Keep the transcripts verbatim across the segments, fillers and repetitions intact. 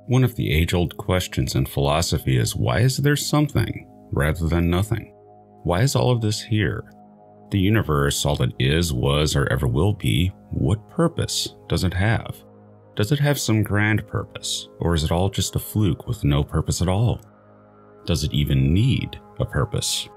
One of the age-old questions in philosophy is, why is there something rather than nothing? Why is all of this here? The universe, all that is, was, or ever will be, what purpose does it have? Does it have some grand purpose, or is it all just a fluke with no purpose at all? Does it even need a purpose?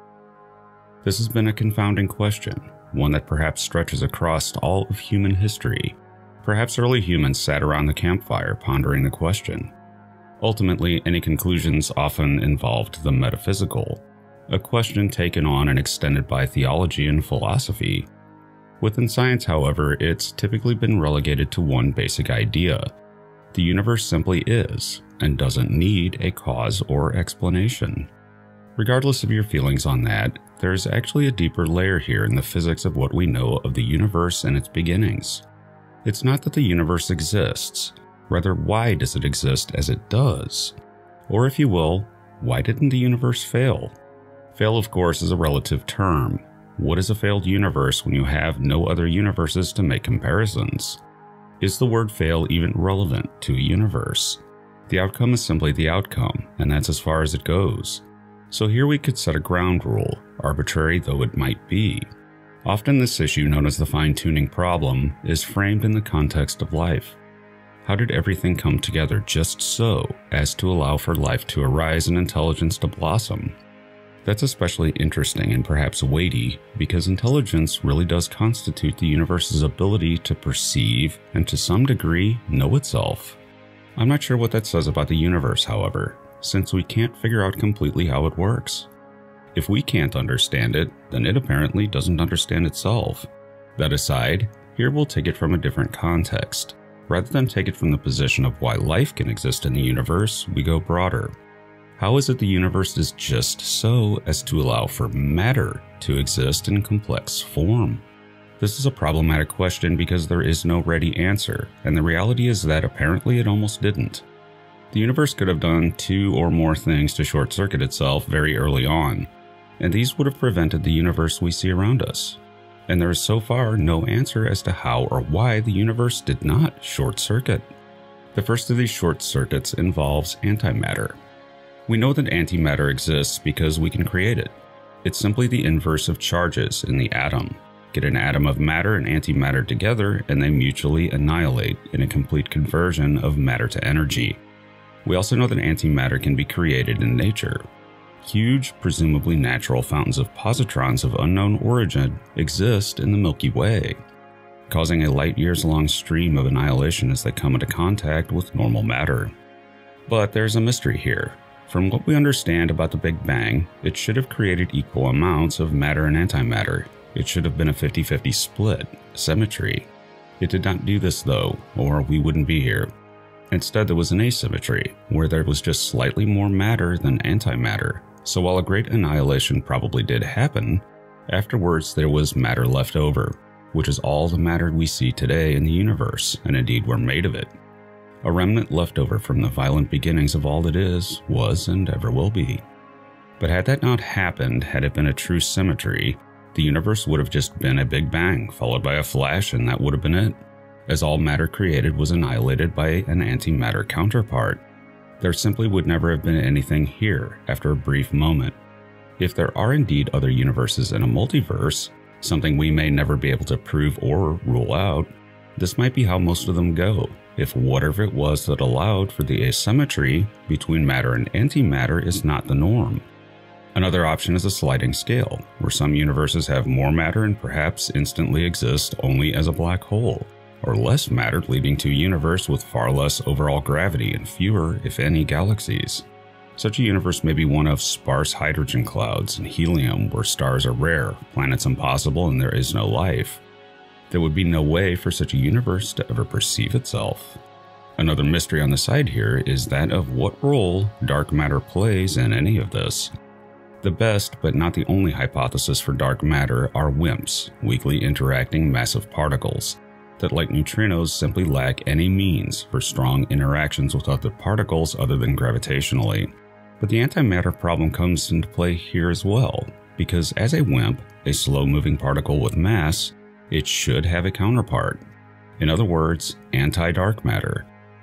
This has been a confounding question, one that perhaps stretches across all of human history. Perhaps early humans sat around the campfire pondering the question. Ultimately, any conclusions often involved the metaphysical, a question taken on and extended by theology and philosophy. Within science, however, it's typically been relegated to one basic idea. The universe simply is, and doesn't need a cause or explanation. Regardless of your feelings on that, there's actually a deeper layer here in the physics of what we know of the universe and its beginnings. It's not that the universe exists, rather why does it exist as it does? Or if you will, why didn't the universe fail? Fail, of course, is a relative term. What is a failed universe when you have no other universes to make comparisons? Is the word fail even relevant to a universe? The outcome is simply the outcome, and that's as far as it goes. So here we could set a ground rule, arbitrary though it might be. Often this issue, known as the fine-tuning problem, is framed in the context of life. How did everything come together just so as to allow for life to arise and intelligence to blossom? That's especially interesting and perhaps weighty because intelligence really does constitute the universe's ability to perceive and to some degree know itself. I'm not sure what that says about the universe, however, since we can't figure out completely how it works. If we can't understand it, then it apparently doesn't understand itself. That aside, here we'll take it from a different context. Rather than take it from the position of why life can exist in the universe, we go broader. How is it the universe is just so as to allow for matter to exist in complex form? This is a problematic question because there is no ready answer, and the reality is that apparently it almost didn't. The universe could have done two or more things to short-circuit itself very early on, and these would have prevented the universe we see around us. And there is so far no answer as to how or why the universe did not short-circuit. The first of these short circuits involves antimatter. We know that antimatter exists because we can create it. It's simply the inverse of charges in the atom. Get an atom of matter and antimatter together and they mutually annihilate in a complete conversion of matter to energy. We also know that antimatter can be created in nature. Huge, presumably natural fountains of positrons of unknown origin exist in the Milky Way, causing a light-years-long stream of annihilation as they come into contact with normal matter. But there's a mystery here. From what we understand about the Big Bang, it should have created equal amounts of matter and antimatter. It should have been a fifty fifty split, symmetry. It did not do this though, or we wouldn't be here. Instead, there was an asymmetry, where there was just slightly more matter than antimatter. So while a great annihilation probably did happen, afterwards there was matter left over, which is all the matter we see today in the universe, and indeed we're made of it. A remnant left over from the violent beginnings of all that is, was, and ever will be. But had that not happened, had it been a true symmetry, the universe would have just been a big bang, followed by a flash, and that would have been it, as all matter created was annihilated by an antimatter counterpart. There simply would never have been anything here after a brief moment. If there are indeed other universes in a multiverse, something we may never be able to prove or rule out, this might be how most of them go, if whatever it was that allowed for the asymmetry between matter and antimatter is not the norm. Another option is a sliding scale, where some universes have more matter and perhaps instantly exist only as a black hole, or less matter leading to a universe with far less overall gravity and fewer, if any, galaxies. Such a universe may be one of sparse hydrogen clouds and helium where stars are rare, planets impossible, and there is no life. There would be no way for such a universe to ever perceive itself. Another mystery on the side here is that of what role dark matter plays in any of this. The best, but not the only hypothesis for dark matter are WIMPs, weakly interacting massive particles, that like neutrinos simply lack any means for strong interactions with other particles other than gravitationally. But the antimatter problem comes into play here as well, because as a WIMP, a slow-moving particle with mass, it should have a counterpart. In other words, anti-dark matter.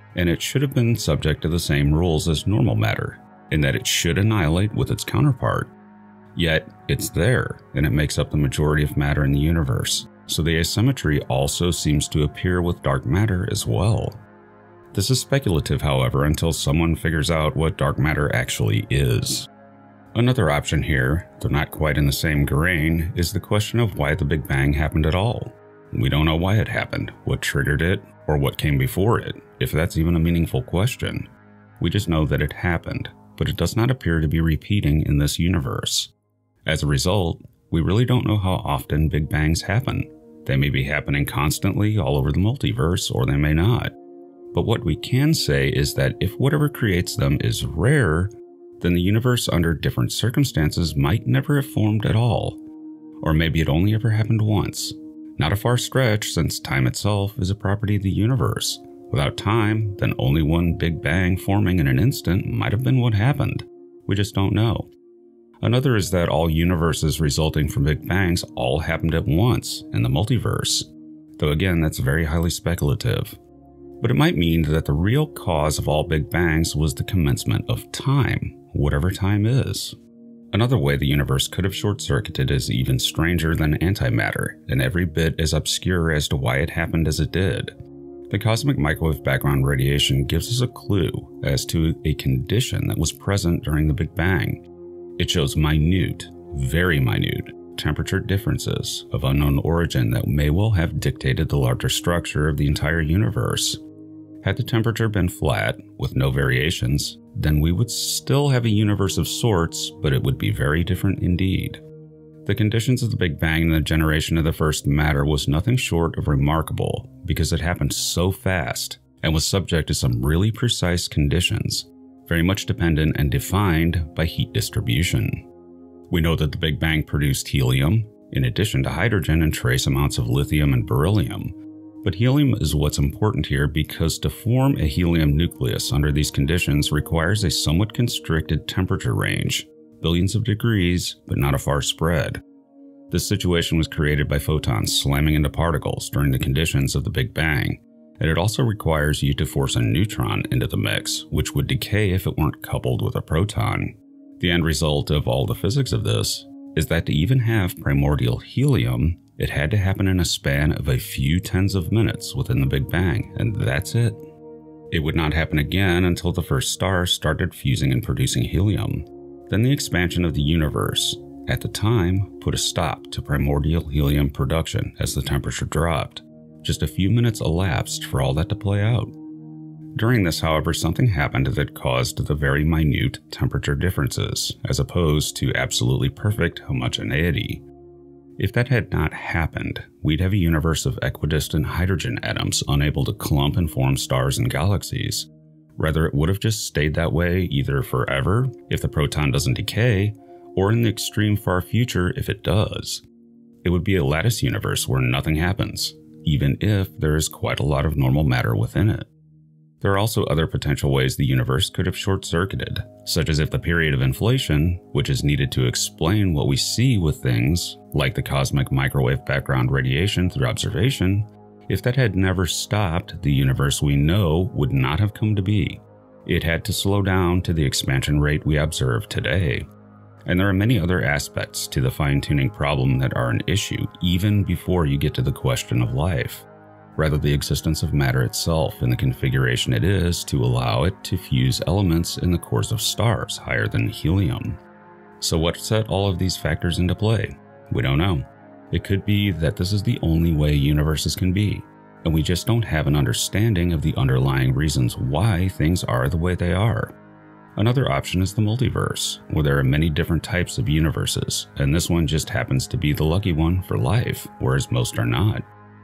and it should have been subject to the same rules as normal matter, in that it should annihilate with its counterpart. Yet, it's there, and it makes up the majority of matter in the universe, so the asymmetry also seems to appear with dark matter as well. This is speculative, however, until someone figures out what dark matter actually is. Another option here, though not quite in the same grain, is the question of why the Big Bang happened at all. We don't know why it happened, what triggered it, or what came before it, if that's even a meaningful question. We just know that it happened, but it does not appear to be repeating in this universe. As a result, we really don't know how often Big Bangs happen. They may be happening constantly all over the multiverse, or they may not. But what we can say is that if whatever creates them is rare, then the universe under different circumstances might never have formed at all. Or maybe it only ever happened once. Not a far stretch, since time itself is a property of the universe. Without time, then only one Big Bang forming in an instant might have been what happened. We just don't know. Another is that all universes resulting from Big Bangs all happened at once in the multiverse. Though again, that's very highly speculative. But it might mean that the real cause of all Big Bangs was the commencement of time, whatever time is. Another way the universe could have short-circuited is even stranger than antimatter, and every bit as obscure as to why it happened as it did. The cosmic microwave background radiation gives us a clue as to a condition that was present during the Big Bang. It shows minute, very minute, temperature differences of unknown origin that may well have dictated the larger structure of the entire universe. Had the temperature been flat, with no variations, then we would still have a universe of sorts, but it would be very different indeed. The conditions of the Big Bang and the generation of the first matter was nothing short of remarkable, because it happened so fast, and was subject to some really precise conditions, very much dependent and defined by heat distribution. We know that the Big Bang produced helium, in addition to hydrogen and trace amounts of lithium and beryllium. But helium is what's important here because to form a helium nucleus under these conditions requires a somewhat constricted temperature range, billions of degrees, but not a far spread. This situation was created by photons slamming into particles during the conditions of the Big Bang, and it also requires you to force a neutron into the mix, which would decay if it weren't coupled with a proton. The end result of all the physics of this is that to even have primordial helium, it had to happen in a span of a few tens of minutes within the Big Bang, and that's it. It would not happen again until the first stars started fusing and producing helium. Then the expansion of the universe, at the time, put a stop to primordial helium production as the temperature dropped. Just a few minutes elapsed for all that to play out. During this, however, something happened that caused the very minute temperature differences, as opposed to absolutely perfect homogeneity. If that had not happened, we'd have a universe of equidistant hydrogen atoms unable to clump and form stars and galaxies. Rather, it would have just stayed that way either forever, if the proton doesn't decay, or in the extreme far future if it does. It would be a lattice universe where nothing happens, even if there is quite a lot of normal matter within it. There are also other potential ways the universe could have short-circuited, such as if the period of inflation, which is needed to explain what we see with things, like the cosmic microwave background radiation through observation, if that had never stopped, the universe we know would not have come to be. It had to slow down to the expansion rate we observe today. And there are many other aspects to the fine-tuning problem that are an issue even before you get to the question of life. Rather, the existence of matter itself and the configuration it is to allow it to fuse elements in the cores of stars higher than helium. So what set all of these factors into play? We don't know. It could be that this is the only way universes can be, and we just don't have an understanding of the underlying reasons why things are the way they are. Another option is the multiverse, where there are many different types of universes, and this one just happens to be the lucky one for life, whereas most are not.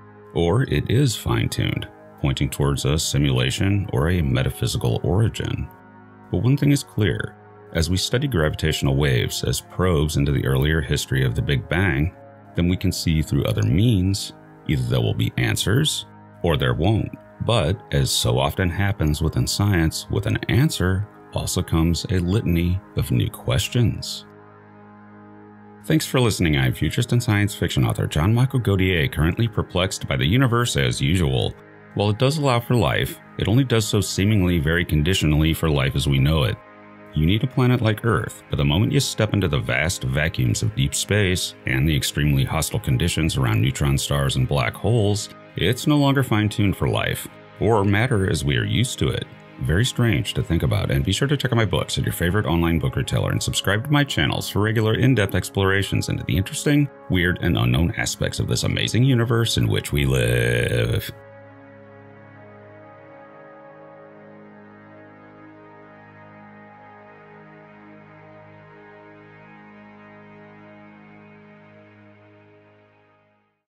Or it is fine-tuned, pointing towards a simulation or a metaphysical origin. But one thing is clear, as we study gravitational waves as probes into the earlier history of the Big Bang, then we can see through other means, either there will be answers, or there won't. But, as so often happens within science, with an answer also comes a litany of new questions. Thanks for listening. I'm futurist and science fiction author John Michael Godier, currently perplexed by the universe as usual. While it does allow for life, It only does so seemingly very conditionally for life as we know it. You need a planet like Earth, but the moment you step into the vast vacuums of deep space and the extremely hostile conditions around neutron stars and black holes, it's no longer fine-tuned for life, or matter as we are used to it. Very strange to think about, and be sure to check out my books at your favorite online book retailer and subscribe to my channels for regular in-depth explorations into the interesting, weird, and unknown aspects of this amazing universe in which we live.